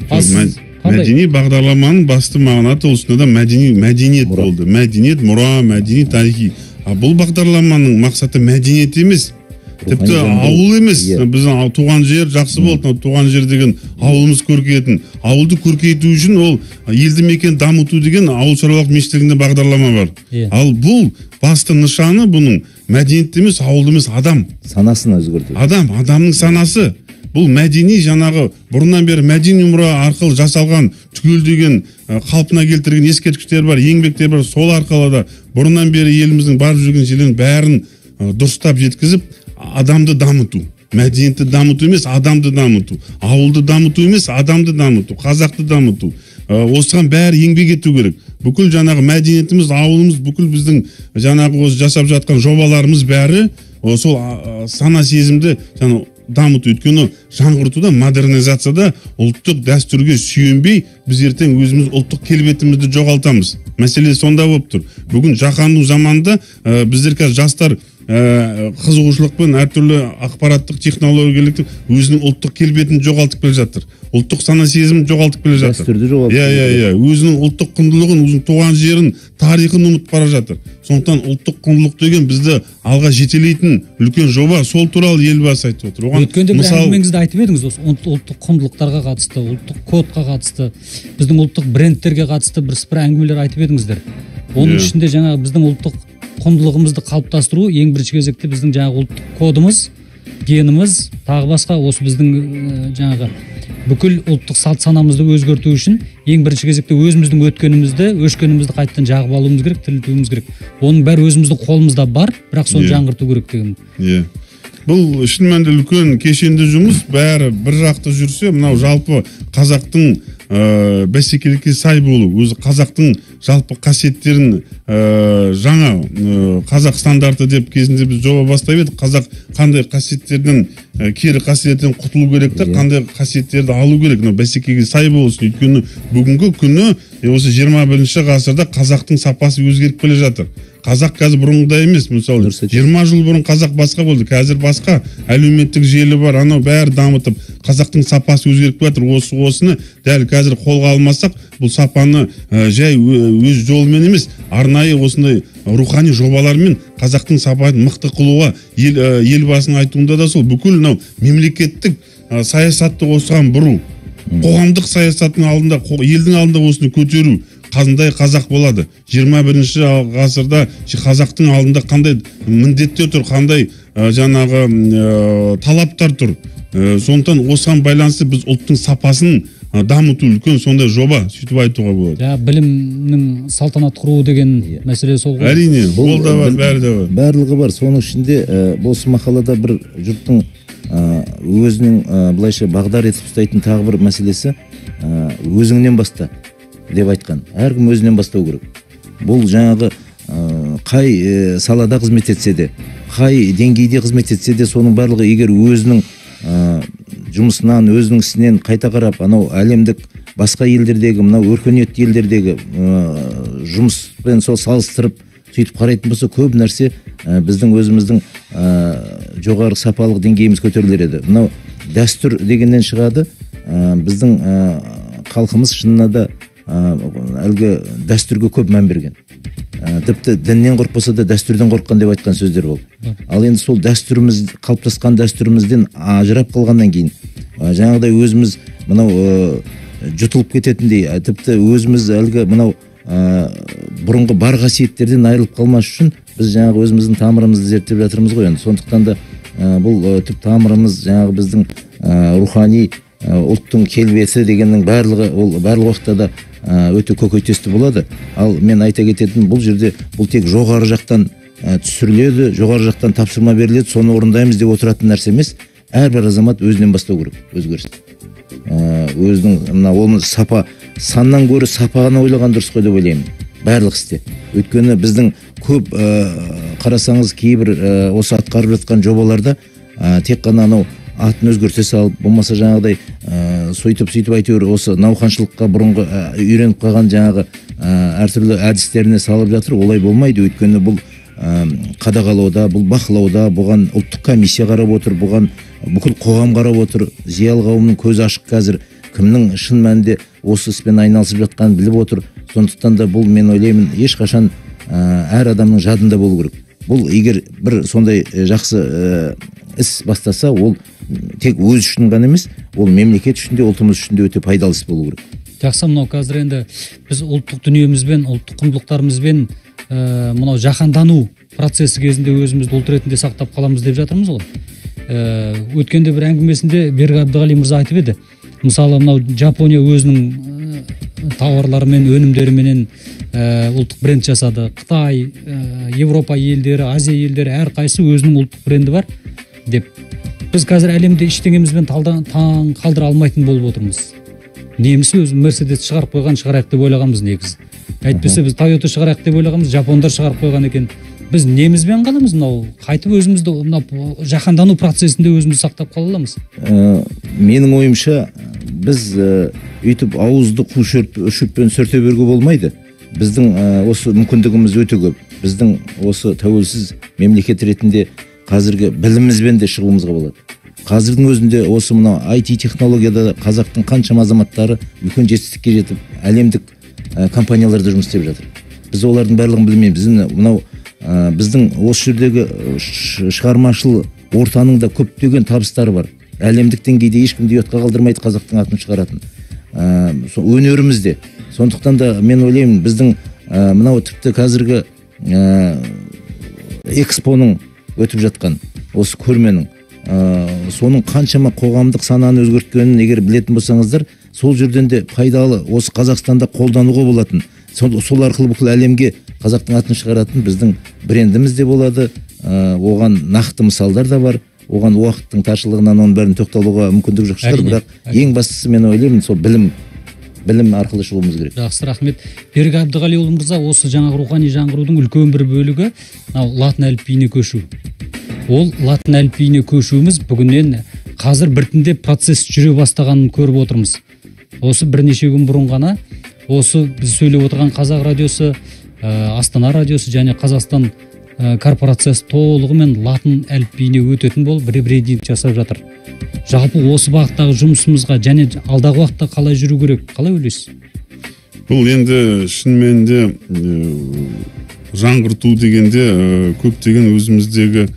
S4: Мәдени бағдарламаның басты мағынаты осында да мәдениет болды. Мәдениет, мұра, мәдени, тарихи. Бұл бағдарламаның мақсаты мәдениет емес. Тіпті ауыл емес. Біздің туған жер жақсы болды. Туған жер деген ауылымыз көркейетін. Ауылды көркейту үшін ол елді мекен дамыту деген ауыл шаруашылық министрлігінде бағдарлама бар. Ал бұл басты нышаны бұның мәдениет емес, ауыл емес, адам.
S3: Санасын өзгерту.
S4: Адамның санасы. Бұл мәдени жаңағы бұрыннан бері мәдени мұра арқылы жасалған түгелдеген қалпына келтірген ескерткіштер бар, еңбектер бар. Сол арқылы да бұрыннан бері еліміздің барып жүрген жерлерін бәрін дұрыстап жеткізіп, адамды дамыту. Мәдениетті дамыту емес, адамды дамыту. Ауылды дамыту емес, адамды дамыту. Қазақты дамыту. Осыған бәрі еңбек ету керек. Бүкіл жаңағы мәдениетіміз, ауылымыз, бүкіл біздің жаңағы осы жасап жатқан жобаларымыз бәрі сол сана сезімді дамыту. Өйткені жаңғыртуда, модернизацияда ұлттық дәстүрге сүйенбей, біз ертең өзіміз ұлттық келбетімізді жоғалтамыз. Мәселе сонда болып тұр. Бүгін жаһандық заманда біздер қазір жастар қызығушылықпен әртүрлі ақпараттық технологиялық өзінің ұлттық келбетін жоғалтып келе жатыр. Ұлттық сана сезімін жоғалтып келе жатыр.
S3: Дәстүрді жоғалтып.
S4: Өзінің ұлттық құндылығын, өзінің туған жерін, тарихын ұмытып бара жатыр. Сондықтан ұлттық құндылық деген бізді алға жетелейтін үлкен жоба. Сол туралы елбасы айтып отыр.
S2: Өткенде бір әңгімеңізді айтып едіңіз осы ұлттық құндылықтарға қатысты, ұлттық кодқа қатысты, біздің ұлттық брендтерге қатысты бір әңгімелер айтып едіңіздер. Оның ішінде жаңағы біздің ұлттық құндылығымызды қалыптастыру ең бірінші кезекте біздің жаңағы ұлттық кодымыз, геніміз, тағы басқа осы біздің жаңағы бүкіл ұлттық салт санамызды өзгерту үшін ең бірінші кезекте өзіміздің өткенімізді, өшкенімізді қайтадан жағып алуымыз керек, тірілтуіміз керек. Оның бәрі өзіміздің қолымызда бар, бірақ соны жаңғырту керек деген.
S4: Бұл шын мәнінде үлкен кешенді жұмыс, бәрі бір жақты жүрсе, мынау жалпы қазақтың бәсекелікке сай болу, өзі қазақтың жалпы қасиеттерін жаңа қазақ стандарты деп кезінде біз жоба бастап едік. Қазақ қандай қасиеттерден кері қасиеттен құтылу керек те, қандай қасиеттерді алу керек, бәсекеге сай болсын. Өйткені бүгінгі күні осы 21-ші ғасырда қазақтың сапасы өзгеріп келе жатыр. Қазақ қазір бұрынғыдай емес. Мысалы 20 жыл бұрын қазақ басқа болды, қазір басқа. Әлеуметтік желі бар, анау бәрі дамытып, қазақтың сапасы өзгеріп жатыр. Осыны дәл қазір қолға алмасақ, бұл сапаны жай өз жолымен емес, арнайы осындай рухани жобалармен қазақтың сапасын мықты қылуға елбасының айтуында да сол бүкіл мемлекеттік саясатты осыған бұру, қоғамдық саясаттың алдында, елдің алдында осыны көтеру, қандай қазақ болады. 21-ші ғасырда қазақтың алдында қандай міндеттер тұр, қандай жаңағы талаптар тұр. Сондықтан осыған байланысты біз ұлттың сапасын дамыту үлкен сондай жоба, сөйтіп айтуға болады.
S2: Білімнің салтанат құруы деген мәселе сол ғой.
S4: Әрине, ол да бар, бәрі де бар.
S3: Барлығы бар. Соның ішінде осы мақалада бір жұрттың өзінің былайша бағдар етіп ұстайтын тағы бір мәселесі өзіңнен баста деп айтқан. Әркім өзінен бастау керек. Бұл жаңағы қай салада қызмет етсе де, қай деңгейде қызмет етсе де, соның барлығы егер өзінің жұмысынан, өзінің ісінен қайта қарап, анау әлемдік басқа елдердегі, мынау өркениетті елдердегі жұмыспен сол салыстырып сөйтіп қарайтын болса, көп нәрсе біздің өзіміздің жоғары сапалық деңгейіміз көтерілер еді. Мынау дәстүр дегеннен шығады. Біздің халқымыз шынында да әлгі дәстүрге көп мән берген. Тіпті діннен қорықпаса да дәстүрден қорыққан деп айтқан сөздер болды. Ал енді сол дәстүріміз, қалыптасқан дәстүрімізден ажырап қалғаннан кейін жаңағыдай өзіміз мынау жұтылып кететіндей, тіпті өзіміз әлгі мынау бұрынғы бар қасиеттерден айырылып қалмас үшін біз жаңағы өзіміздің тамырымызды зерттеп жатырмыз ғой. Енді сондықтан да бұл түп тамырымыз жаңағы біздің рухани ұлттың келбеті дегеннің барлығы, ол барлық уақытта да өте көкейтесті болады. Ал мен айта кететін, бұл жерде бұл тек жоғары жақтан түсіріледі, жоғары жақтан тапсырма беріледі, соны орындаймыз деп отыратын нәрсе емес. Әрбір азамат өзінен бастау керек өзгерісті. Өзінің оны сапа, саннан гөрі сапаны ойлаған дұрыс қой деп ойлаймын. Барлық істе. Өйткені біздің көп қарасаңыз кейбір осы атқарып жатқан жобаларда тек қана анау атын өзгерте салып, болмаса жаңағыдай сөйтіп әйтеуір осы науқаншылыққа бұрынғы үйреніп қалған жаңағы әртүрлі әдістеріне салып жатыр. Олай болмайды. Өйткені бұл қадағалауда, бұл бақылауда, бұған ұлттық комиссия қарап отыр, бұған бүкіл қоғам қарап отыр. Зиялы қауымның көзі ашық қазір. Кімнің шын мәнінде осы іспен айналысып жатқанын біліп отыр. Сондықтан да бұл, мен ойлаймын, ешқашан әр адамның жадында болу керек. Бұл егер бір сондай жақсы іс бастаса, ол тек өз үшін ғана емес, ол мемлекет үшін де, ұлтымыз үшін де өте пайдалы іс болу керек.
S2: Жақсы, мынау қазір енді біз ұлттық дүниемізбен, ұлттық құндылықтарымызбен мынау жаһандану процесі кезінде өзімізді ұлт ретінде сақтап қаламыз деп жатырмыз ғой. Өткенде бір әңгімесінде Берік Әбдіғали мырза айтып еді. Мысалы, мынау Жапония өзінің тауарларымен, өнімдеріменен ұлттық бренд жасады. Қытай, Европа елдері, Азия елдері әрқайсысы өзінің ұлттық бренді бар деп. Біз қазір әлемде ештеңемізбен таң қалдыра алмайтын болып отырмыз. Неміс өзі Мерседес шығарып қойған шығарайық деп ойлағанбыз негізі. Әйтпесе біз Toyota шығарайық деп ойлағанбыз, жапондар шығарып қойған екен. Біз немізбен қаламыз, мынау қайтып өзімізді мынау жаһандану процесінде өзімізді сақтап қала аламыз.
S3: Менің ойымша біз өйтіп ауызды қу шөппен сүрте беруге болмайды. Біздің осы мүмкіндігіміз өте көп. Біздің осы тәуелсіз мемлекет ретінде қазіргі білімімізбен де шығуымызға болады. Қазірдің өзінде осы мынау IT технологияда қазақтың қаншама азаматтары үлкен жетістікке жетіп, әлемдік компанияларда жұмыс істеп жатыр. Біз олардың барлығын білмейміз. Мынау біздің осы жердегі шығармашыл ортаның да көптеген табыстары бар. Әлемдік деңгейде ешкімді ұятқа қалдырмайды қазақтың атын шығаратын. Өнерімізде. Сондықтан да мен ойлаймын, біздің мынау тіпті қазіргі экспоның өтіп жатқан осы көрменің соның қаншама қоғамдық сананы өзгерткенін егер білетін болсаңыздар, сол жерден де пайдалы осы Қазақстанда қолдануға болатын. Сол арқылы бүкіл әлемге қазақтың атын шығаратын біздің брендіміз де болады. Оған нақты мысалдар да бар. Оған уақыттың таршылығынан оның бәрін тоқталуға мүмкіндік жоқ шығар, бірақ ең бастысы мен ойлаймын, сол білім арқылы шығуымыз керек.
S2: Жақсы, рахмет. Берік Әбдіғалиұлы мырза, осы жаңағы рухани жаңғырудың үлкен бір бөлігі латын әліпбиіне көшу. Ол латын әліпбиіне көшуіміз бүгіннен қазір біртіндеп процесс жүре бастағанын көріп отырмыз. Осы бірнеше күн бұрын ғана осы біз сөйлеп отырған Қазақ радиосы, Астана радиосы және Қазақстан корпорациясы толығымен латын әліпбиіне өтетін болып ребрендинг жасап жатыр. Жалпы осы бағыттағы жұмысымызға және алдағы уақытта қалай жүру керек, қалай ойлайсыз?
S4: Бұл енді шынымен де жаңғырту дегенде көптеген өзіміздегі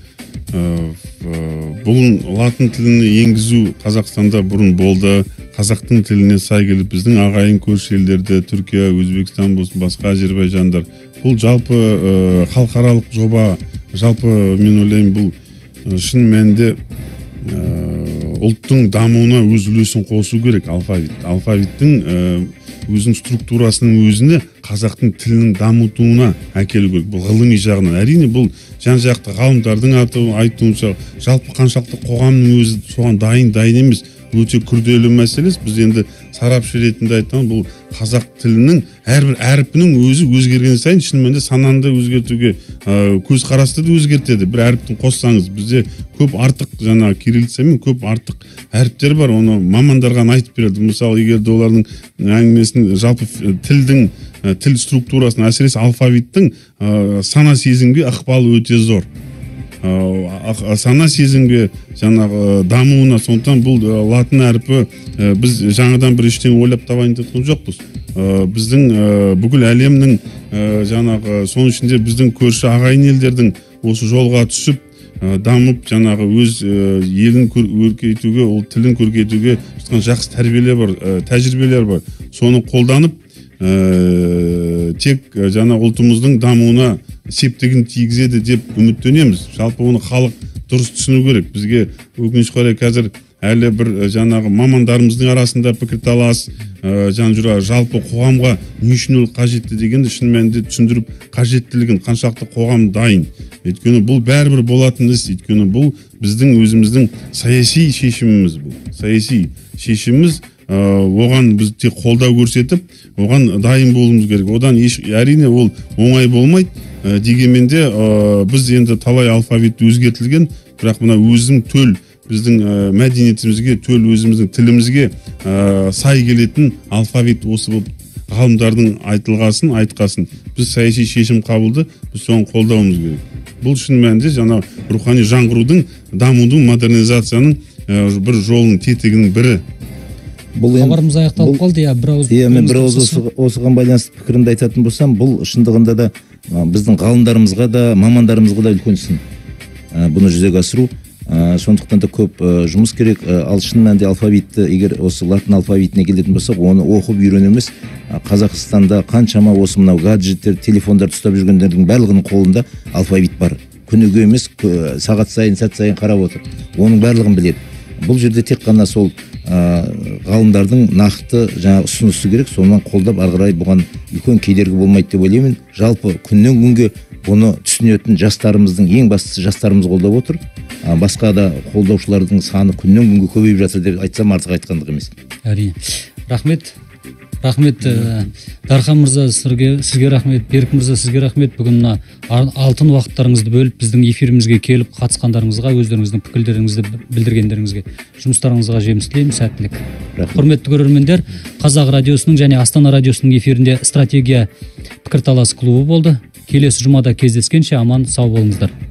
S4: бұл латын тілін енгізу Қазақстанда бұрын болды. Қазақтың тіліне сай келіп біздің ағайын көрші елдерде Түркия, Өзбекстан болсын, басқа Әзербайжандар. Бұл жалпы халықаралық жоба. Жалпы мен ойлаймын, бұл шын мәнінде ұлттың дамуына өз үлесін қосу керек. Алфавиттің өзінің структурасының өзіне қазақтың тілінің дамытуына әкелу керек. Бұл ғылыми жағынан. Әрине бұл жан-жақты ғалымдардың айтуынша жалпы қаншалықты қоғамның өзі соған дайын емес. Өте күрделі мәселе. Біз енді сарапшы ретінде айтқан, бұл қазақ тілінің әрбір әріпінің өзі өзгерген сайын шын мәнінде сананы өзгертуге, көзқарасты да өзгертеді. Бір әріптің қоссаңыз, бізде көп артық жаңа кириллицамен көп артық әріптер бар. Оны мамандарға айтып береді. Мысалы, егер де олардың әңгімесін жалпы тіл структурасын, әсіресе алфавиттің сана сезімге ықпалы өте зор. Сана сезімге жаңағы дамуына, сондықтан бұл латын әрпі біз жаңадан бір ештеңе ойлап табайын деп тұрған жоқпыз. Біздің бүкіл әлемнің жаңағы соның ішінде біздің көрші ағайын елдердің осы жолға түсіп дамып жаңағы өз елін көркейтуге, ол тілін көркейтуге жатқан жақсы тәрбиелер бар, тәжірибелер бар. Соны қолданып тек жаңа ұлтымыздың дамуына септігін тигізеді деп үміттенеміз. Жалпы оны халық дұрыс түсіну керек. Бізге өкінішке қарай қазір әлі бір жаңағы мамандарымыздың арасында пікірталас, жалпы қоғамға не үшін ол қажетті дегенді шын мәнінде түсіндіріп, қажеттілігін, қаншалықты қоғам дайын. Өйткені бұл бәрібір болатын іс. Өйткені бұл біздің өзіміздің саяси шешіміміз. Бұл саяси шешіміміз. Оған біз тек қолдау көрсетіп, оған дайын болуымыз керек. Одан әрине ол оңай болмайды. Дегенмен де біз енді талай алфавит өзгертілген, бірақ мына өзінің төл біздің мәдениетімізге, төл өзіміздің тілімізге сай келетін алфавит осы болып ғалымдардың айтқасын. Біз саяси шешім қабылды, біз соны қолдауымыз керек. Бұл шын мәнінде жаңа рухани жаңғырудың, дамудың, модернизацияның бір жолының тетігінің бірі.
S2: Хабарымыз аяқталып қалды.
S3: Мен бір ауыз осыған байланысты пікірімді айтатын болсам, бұл шындығында да біздің ғалымдарымызға да, мамандарымызға да үлкен сын. Бұны жүзеге асыру. Сондықтан да көп жұмыс керек. Ал шын мәнінде алфавитті, егер осы латын алфавитіне келетін болсақ, оны оқып үйренеміз. Қазақстанда қаншама осы мынау гаджеттер, телефондар ұстап жүргендердің барлығының қолында алфавит бар. Күніге емес, сағат сайын, сәт сайын қарап отыр. Оның барлығын біледі. Бұл жерде тек қана сол ғалымдардың нақты жаңа ұсынысы керек, сонымен қолдап ары қарай бұған үлкен кедергі болмайды деп ойлаймын. Жалпы күннен күнге бұны түсінетін жастарымыздың, ең бастысы жастарымыз қолдап отыр. Басқа да қолдаушылардың саны күннен күнге көбейіп жатыр деп айтсам артық айтқандық емес.
S2: Әрине. Рахмет Дархан мырза, сізге рахмет. Берік мырза, сізге рахмет. Бүгін алтын уақыттарыңызды бөліп біздің эфирімізге келіп қатысқандарыңызға, өздеріңіздің пікірлеріңізді білдіргендеріңізге, жұмыстарыңызға жеміс тілеймін, сәттілік. Құрметті көрермендер, Қазақ радиосының және Астана радиосының эфирінде стратегия пікірталас клубы болды. Келесі жұмада кездескенше аман сау болыңыздар.